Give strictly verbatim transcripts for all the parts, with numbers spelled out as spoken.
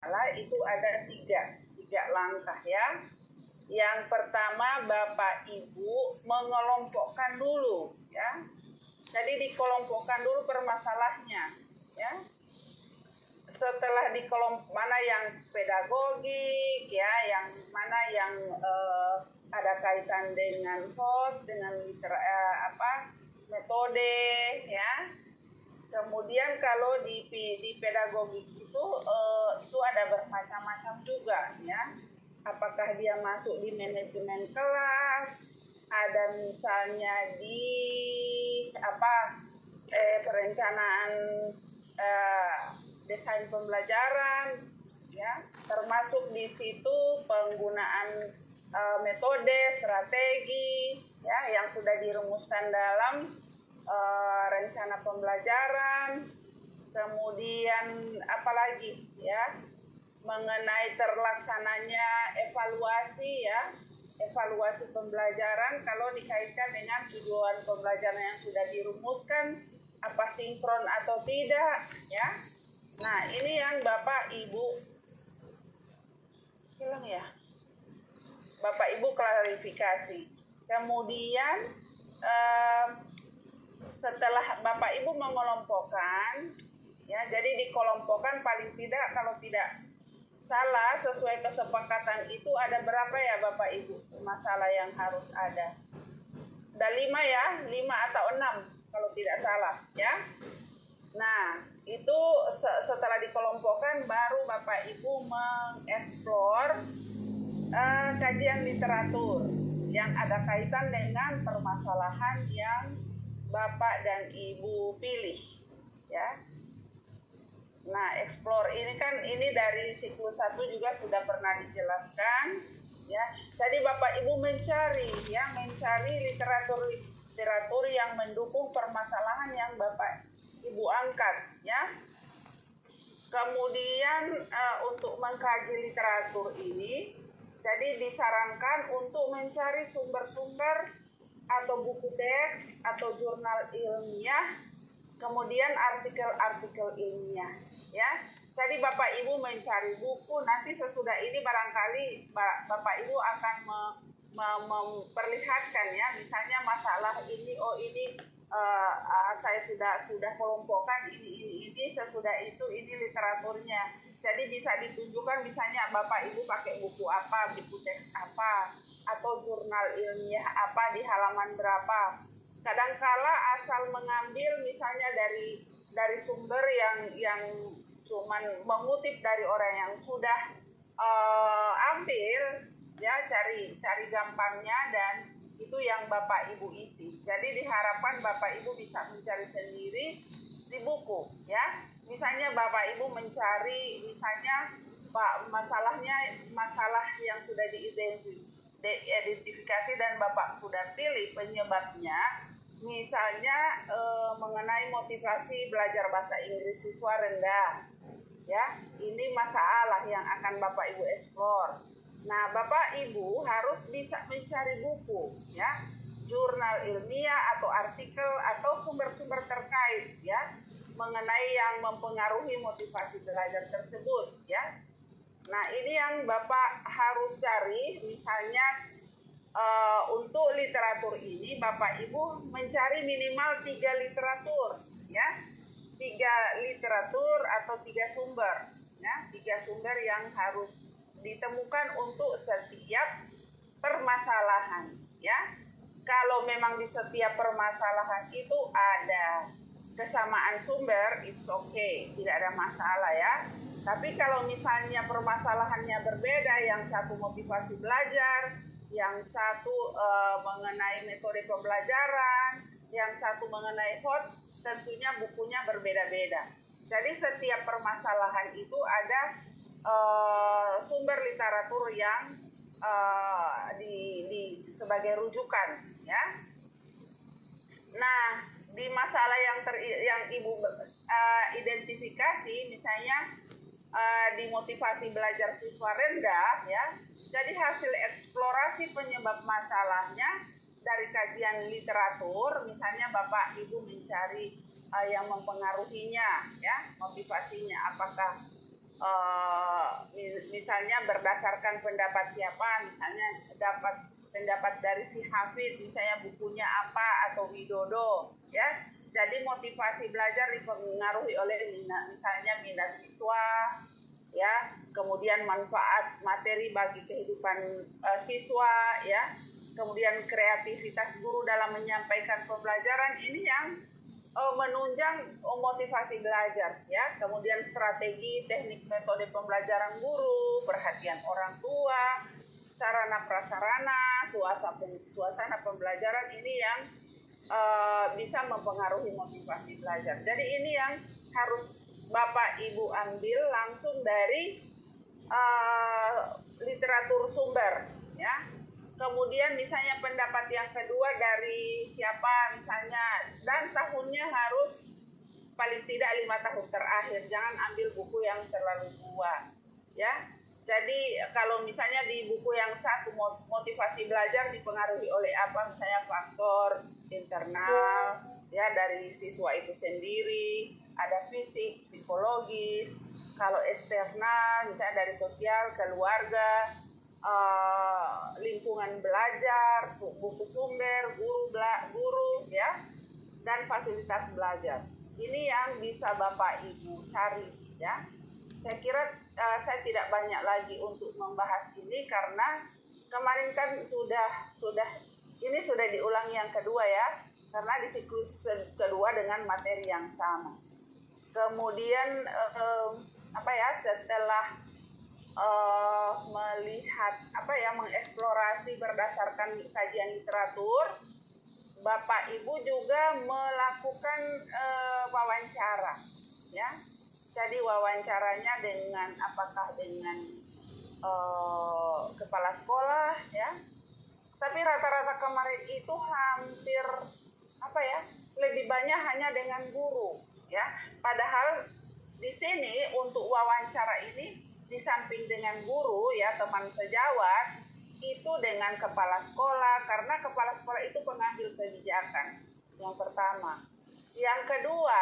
itu ada tiga, tiga langkah ya. Yang pertama, Bapak Ibu mengelompokkan dulu ya. Jadi dikelompokkan dulu permasalahannya ya. Setelah dikelompok mana yang pedagogik ya, yang mana yang eh, ada kaitan dengan host, dengan litera, eh, apa metode ya. Kemudian kalau di di pedagogik itu eh, itu ada bermacam-macam juga ya. Apakah dia masuk di manajemen kelas, ada misalnya di apa eh, perencanaan eh, desain pembelajaran ya, termasuk di situ penggunaan uh, metode, strategi ya yang sudah dirumuskan dalam uh, rencana pembelajaran. Kemudian apalagi ya, mengenai terlaksananya evaluasi ya, evaluasi pembelajaran kalau dikaitkan dengan tujuan pembelajaran yang sudah dirumuskan, apa sinkron atau tidak ya. Nah, ini yang Bapak Ibu hilang ya. Bapak Ibu klarifikasi. Kemudian eh, setelah Bapak Ibu mengelompokkan ya, jadi dikelompokkan paling tidak kalau tidak salah sesuai kesepakatan itu ada berapa ya Bapak Ibu masalah yang harus ada? Ada lima ya, lima atau enam kalau tidak salah ya. Nah, itu setelah dikelompokkan baru Bapak Ibu mengeksplor uh, kajian literatur yang ada kaitan dengan permasalahan yang Bapak dan Ibu pilih ya. Nah, explore ini kan ini dari siklus satu juga sudah pernah dijelaskan ya. Jadi Bapak Ibu mencari ya, mencari literatur literatur yang mendukung permasalahan yang Bapak Ibu angkat ya. Kemudian uh, untuk mengkaji literatur ini, jadi disarankan untuk mencari sumber-sumber atau buku teks atau jurnal ilmiah, kemudian artikel-artikel ilmiah ya. Jadi Bapak Ibu mencari buku, nanti sesudah ini barangkali Bapak Ibu akan me, me, memperlihatkan ya, misalnya masalah ini, oh ini Uh, uh, saya sudah sudah kelompokkan ini ini ini sesudah itu ini literaturnya. Jadi bisa ditunjukkan misalnya Bapak Ibu pakai buku apa, buku teks apa, atau jurnal ilmiah apa di halaman berapa. Kadangkala asal mengambil misalnya dari dari sumber yang yang cuman mengutip dari orang yang sudah uh, ambil ya, cari cari gampangnya dan itu yang Bapak Ibu isi. Jadi diharapkan Bapak Ibu bisa mencari sendiri di buku ya. Misalnya Bapak Ibu mencari misalnya Pak masalahnya masalah yang sudah diidentifikasi dan Bapak sudah pilih penyebabnya. Misalnya e, mengenai motivasi belajar bahasa Inggris siswa rendah. Ya, ini masalah yang akan Bapak Ibu eksplor. Nah, Bapak Ibu harus bisa mencari buku, ya, jurnal ilmiah atau artikel atau sumber-sumber terkait, ya, mengenai yang mempengaruhi motivasi belajar tersebut, ya. Nah, ini yang Bapak harus cari, misalnya uh, untuk literatur ini, Bapak Ibu mencari minimal tiga literatur, ya, tiga literatur atau tiga sumber, ya, tiga sumber yang harus ditemukan untuk setiap permasalahan ya. Kalau memang di setiap permasalahan itu ada kesamaan sumber, it's okay, tidak ada masalah ya. Tapi kalau misalnya permasalahannya berbeda, yang satu motivasi belajar, yang satu uh, mengenai metode pembelajaran, yang satu mengenai hots, tentunya bukunya berbeda-beda. Jadi setiap permasalahan itu ada Uh, sumber literatur yang uh, di, di sebagai rujukan ya. Nah, di masalah yang ter, yang Ibu uh, identifikasi misalnya uh, di motivasi belajar siswa rendah ya. Jadi hasil eksplorasi penyebab masalahnya dari kajian literatur, misalnya Bapak Ibu mencari uh, yang mempengaruhinya ya, motivasinya apakah Uh, misalnya berdasarkan pendapat siapa, misalnya dapat pendapat dari si Hafid, misalnya bukunya apa, atau Widodo, ya. Jadi motivasi belajar dipengaruhi oleh minat, misalnya minat siswa, ya, kemudian manfaat materi bagi kehidupan uh, siswa, ya, kemudian kreativitas guru dalam menyampaikan pembelajaran, ini yang uh, menunjang uh, motivasi belajar, ya, kemudian strategi, teknik, metode pembelajaran guru, perhatian orang tua, sarana prasarana, suasana, suasana pembelajaran, ini yang uh, bisa mempengaruhi motivasi belajar. Jadi ini yang harus Bapak Ibu ambil langsung dari uh, literatur sumber, ya. Kemudian misalnya pendapat yang kedua dari siapa misalnya, dan tahunnya harus paling tidak lima tahun terakhir. Jangan ambil buku yang terlalu tua, ya. Jadi kalau misalnya di buku yang satu motivasi belajar dipengaruhi oleh apa, misalnya faktor internal, ya, dari siswa itu sendiri, ada fisik, psikologis. Kalau eksternal misalnya dari sosial, keluarga, uh, lingkungan belajar, buku sumber, guru, guru, ya, dan fasilitas belajar. Ini yang bisa Bapak Ibu cari, ya. Saya kira uh, saya tidak banyak lagi untuk membahas ini karena kemarin kan sudah sudah ini sudah diulang yang kedua, ya, karena di siklus kedua dengan materi yang sama. Kemudian uh, apa ya, setelah uh, melihat apa ya, mengeksplorasi berdasarkan kajian literatur, Bapak Ibu juga melakukan uh, wawancara, ya. Jadi wawancaranya dengan apakah dengan uh, kepala sekolah, ya. Tapi rata-rata kemarin itu hampir apa ya, lebih banyak hanya dengan guru, ya. Padahal di sini untuk wawancara ini di samping dengan guru, ya, teman sejawat, itu dengan kepala sekolah, karena kepala sekolah itu pengambil kebijakan. Yang pertama. Yang kedua,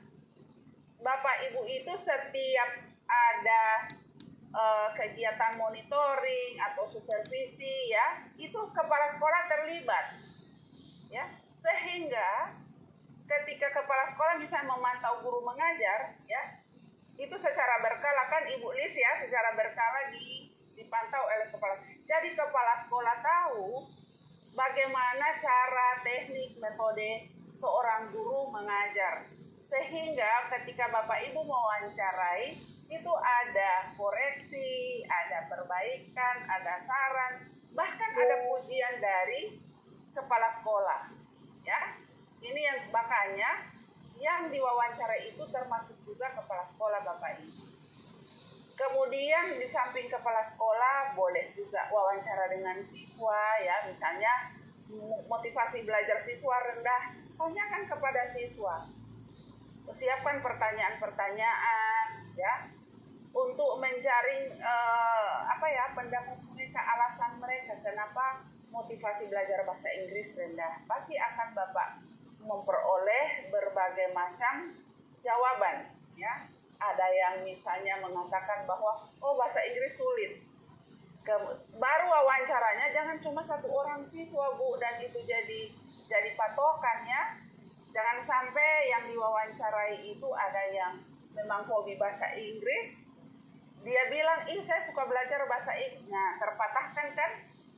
Bapak Ibu itu setiap ada uh, kegiatan monitoring atau supervisi, ya, itu kepala sekolah terlibat, ya, sehingga ketika kepala sekolah bisa memantau guru mengajar, ya, itu secara berkala, kan Ibu Lis, ya, secara berkala di, dipantau oleh kepala. Jadi kepala sekolah tahu bagaimana cara, teknik, metode seorang guru mengajar, sehingga ketika Bapak Ibu mewawancarai itu ada koreksi, ada perbaikan, ada saran, bahkan ada pujian dari kepala sekolah, ya. Ini yang makanya yang diwawancara itu termasuk juga kepala sekolah, Bapak Ibu. Kemudian di samping kepala sekolah boleh juga wawancara dengan siswa, ya, misalnya motivasi belajar siswa rendah, tanyakan kepada siswa. Siapkan pertanyaan-pertanyaan, ya, untuk menjaring eh, apa ya, pendapat mereka, alasan mereka kenapa motivasi belajar bahasa Inggris rendah. Pasti akan Bapak memperoleh berbagai macam jawaban, ya. Ada yang misalnya mengatakan bahwa oh, bahasa Inggris sulit. Ke- baru wawancaranya jangan cuma satu orang siswa, Bu, dan itu jadi jadi patokan, ya. Jangan sampai yang diwawancarai itu ada yang memang hobi bahasa Inggris, dia bilang, ih, saya suka belajar bahasa Inggris. Nah, terpatahkan kan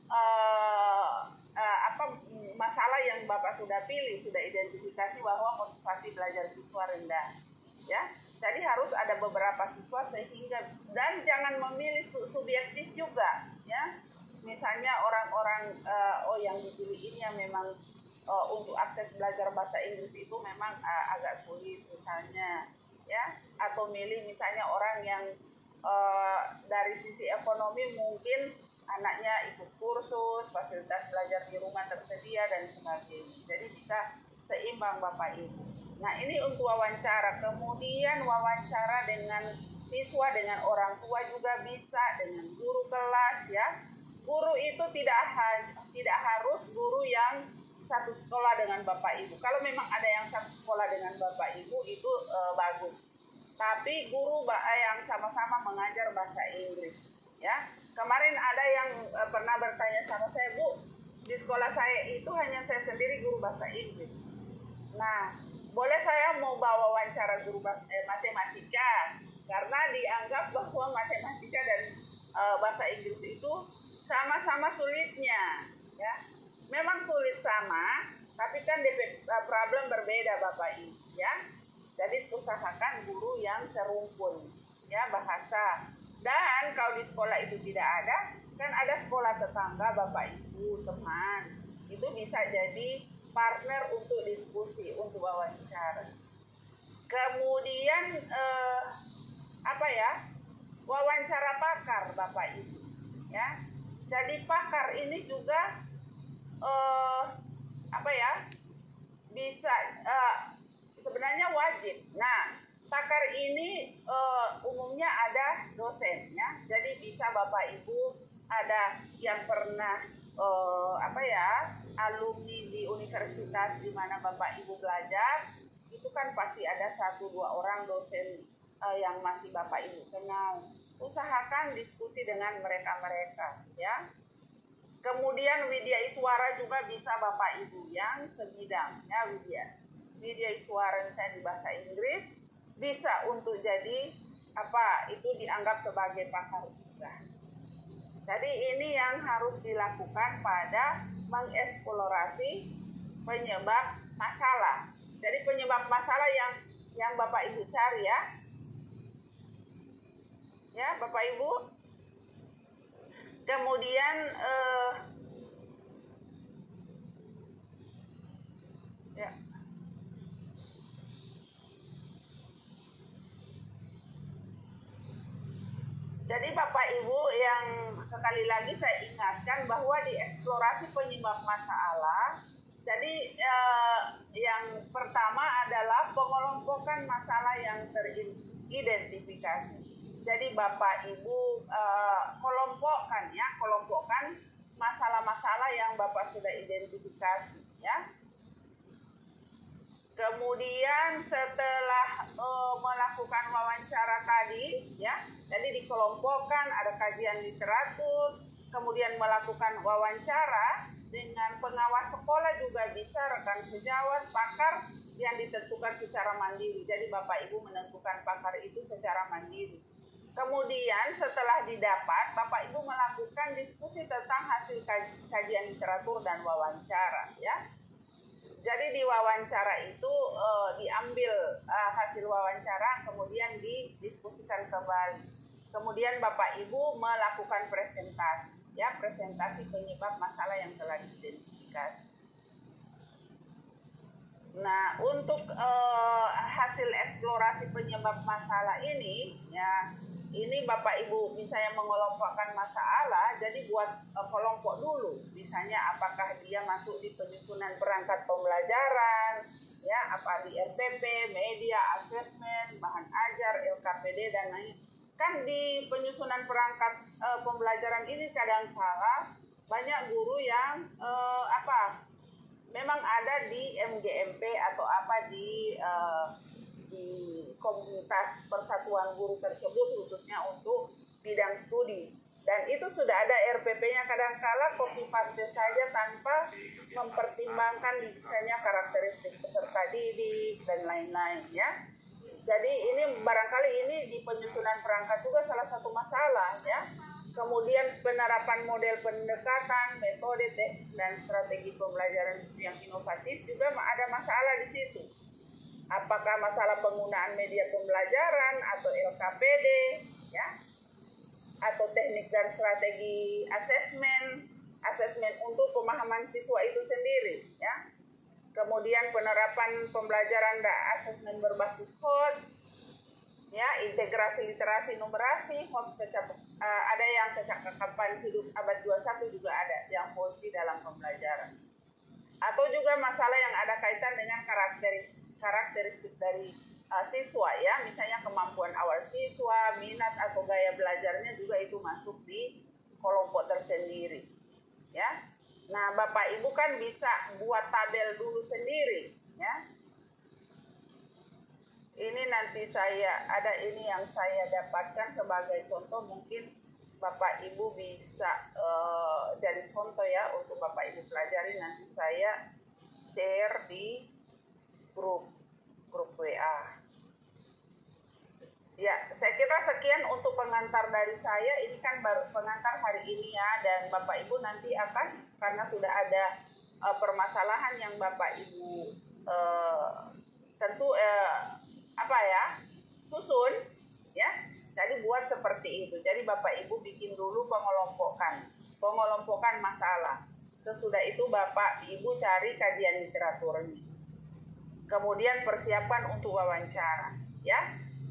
uh, uh, apa masalah yang Bapak sudah pilih, sudah identifikasi bahwa motivasi belajar siswa rendah, ya. Jadi harus ada beberapa siswa sehingga, dan jangan memilih subjektif juga, ya. Misalnya orang-orang uh, oh yang dipilih ini yang memang uh, untuk akses belajar bahasa Inggris itu memang uh, agak sulit misalnya, ya. Atau milih misalnya orang yang uh, dari sisi ekonomi mungkin anaknya ikut kursus, fasilitas belajar di rumah tersedia dan sebagainya. Jadi bisa seimbang, Bapak Ibu. Nah, ini untuk wawancara. Kemudian wawancara dengan siswa, dengan orang tua juga bisa, dengan guru kelas, ya. Guru itu tidak ha- tidak harus guru yang satu sekolah dengan Bapak Ibu. Kalau memang ada yang satu sekolah dengan Bapak Ibu itu e, bagus. Tapi guru yang sama-sama mengajar bahasa Inggris, ya. Kemarin ada yang uh, pernah bertanya sama saya, Bu, di sekolah saya itu hanya saya sendiri guru bahasa Inggris. Nah, boleh saya mau bawa wawancara guru bahasa, eh, matematika, karena dianggap bahwa matematika dan uh, bahasa Inggris itu sama-sama sulitnya, ya. Memang sulit sama, tapi kan D P, uh, problem berbeda Bapak Ibu, ya. Jadi usahakan guru yang serumpun, ya, bahasa. Dan kalau di sekolah itu tidak ada, kan ada sekolah tetangga Bapak Ibu, teman. Itu bisa jadi partner untuk diskusi, untuk wawancara. Kemudian eh, apa ya? Wawancara pakar Bapak Ibu, ya. Jadi pakar ini juga eh, apa ya? Bisa eh, sebenarnya wajib. Nah, pakar ini uh, umumnya ada dosennya, jadi bisa Bapak Ibu ada yang pernah uh, apa ya alumni di universitas di mana Bapak Ibu belajar, itu kan pasti ada satu dua orang dosen uh, yang masih Bapak Ibu kenal. Usahakan diskusi dengan mereka-mereka, ya. Kemudian Widya Iswara juga bisa Bapak Ibu yang sebidang, ya, Widya. Widya Iswara saya di bahasa Inggris bisa untuk jadi apa itu dianggap sebagai pakar juga. Jadi ini yang harus dilakukan pada mengeksplorasi penyebab masalah. Jadi penyebab masalah yang yang Bapak Ibu cari, ya. Ya, Bapak Ibu. Kemudian eh, ya. Jadi Bapak Ibu yang sekali lagi saya ingatkan bahwa di eksplorasi penyebab masalah, jadi eh, yang pertama adalah pengelompokan masalah yang teridentifikasi. Jadi Bapak Ibu eh, kelompokkan, ya, kelompokkan masalah-masalah yang Bapak sudah identifikasi, ya. Kemudian setelah uh, melakukan wawancara tadi, ya, jadi dikelompokkan, ada kajian literatur, kemudian melakukan wawancara dengan pengawas sekolah juga bisa, rekan sejawat, pakar yang ditentukan secara mandiri. Jadi Bapak Ibu menentukan pakar itu secara mandiri. Kemudian setelah didapat, Bapak Ibu melakukan diskusi tentang hasil kajian literatur dan wawancara, ya. Jadi di wawancara itu uh, diambil uh, hasil wawancara, kemudian didiskusikan kembali. Kemudian Bapak Ibu melakukan presentasi, ya, presentasi penyebab masalah yang telah diidentifikasi. Nah, untuk uh, hasil eksplorasi penyebab masalah ini, ya, ini Bapak Ibu misalnya mengelompokkan masalah, jadi buat uh, kelompok dulu. Misalnya apakah dia masuk di penyusunan perangkat pembelajaran, ya, apa di R P P, media, asesmen, bahan ajar, L K P D dan lain. Kan di penyusunan perangkat uh, pembelajaran ini kadang-kala banyak guru yang uh, apa? Memang ada di M G M P atau apa di uh, di komunitas persatuan guru tersebut khususnya untuk bidang studi, dan itu sudah ada R P P-nya. Kadang-kala copy paste saja tanpa mempertimbangkan misalnya karakteristik peserta didik dan lain-lain, ya. Jadi ini barangkali ini di penyusunan perangkat juga salah satu masalah, ya. Kemudian penerapan model pendekatan, metode dan strategi pembelajaran yang inovatif juga ada masalah di situ. Apakah masalah penggunaan media pembelajaran atau L K P D, ya, atau teknik dan strategi asesmen, asesmen untuk pemahaman siswa itu sendiri, ya. Kemudian penerapan pembelajaran dan asesmen berbasis H O T, ya, integrasi literasi numerasi, H O T kecap, uh, ada yang kecakapan hidup abad dua puluh satu juga ada yang posisi dalam pembelajaran. Atau juga masalah yang ada kaitan dengan karakter karakteristik dari uh, siswa, ya, misalnya kemampuan awal siswa, minat atau gaya belajarnya juga itu masuk di kelompok tersendiri, ya. Nah, Bapak Ibu kan bisa buat tabel dulu sendiri, ya. Ini nanti saya ada ini yang saya dapatkan sebagai contoh, mungkin Bapak Ibu bisa uh, jadi contoh ya untuk Bapak Ibu pelajari. Nanti saya share di grup grup W A. Ya, saya kira sekian untuk pengantar dari saya. Ini kan baru pengantar hari ini ya, dan Bapak Ibu nanti akan, karena sudah ada uh, permasalahan yang Bapak Ibu uh, tentu uh, apa ya susun ya. Jadi buat seperti itu. Jadi Bapak Ibu bikin dulu pengelompokan, pengelompokan masalah. Sesudah itu Bapak Ibu cari kajian literaturnya. Kemudian persiapan untuk wawancara, ya.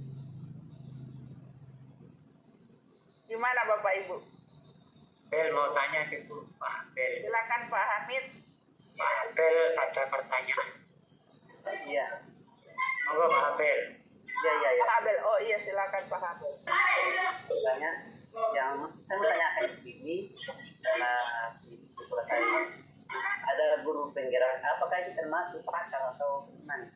Gimana Bapak Ibu? Bel mau tanya itu Pak Bel. Silakan Pak Hamid. Pak Bel ada pertanyaan. Iya. Monggo Pak Bel. Iya iya iya. Pak Abel, oh iya silakan Pak Abel. Pertanyaan yang saya menanyakan ini karena di sekolah saya ada guru penggerak. Apakah itu termasuk pakar atau gimana?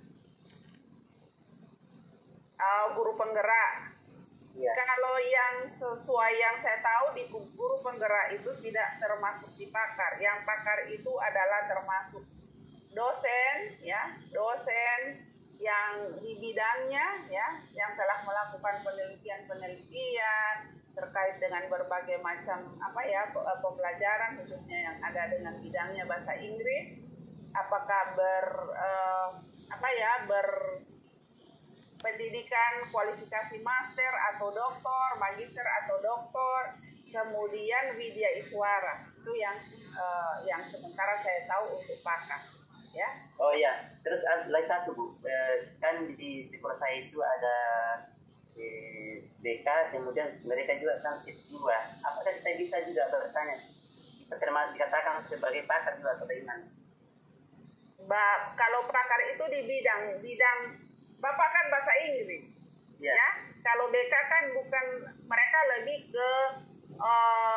Uh, guru penggerak. Iya. Kalau yang sesuai yang saya tahu di guru penggerak itu tidak termasuk di pakar. Yang pakar itu adalah termasuk dosen, ya, dosen yang di bidangnya, ya, yang telah melakukan penelitian-penelitian terkait dengan berbagai macam apa ya pembelajaran khususnya yang ada dengan bidangnya bahasa Inggris. Apakah ber eh, apa ya ber pendidikan kualifikasi master atau doktor, magister atau doktor, kemudian widya iswara. Itu yang uh, yang sementara saya tahu untuk pakar, ya. Oh iya, terus lagi satu Bu, eh, kan di sekolah saya itu ada eh, B K, kemudian mereka juga kan S dua. Apakah saya bisa juga bertanya, termasuk dikatakan sebagai pakar juga atau bagaimana? Ba kalau pakar itu di bidang bidang Bapak kan bahasa Inggris, ya. ya. Kalau B K kan bukan, mereka lebih ke uh,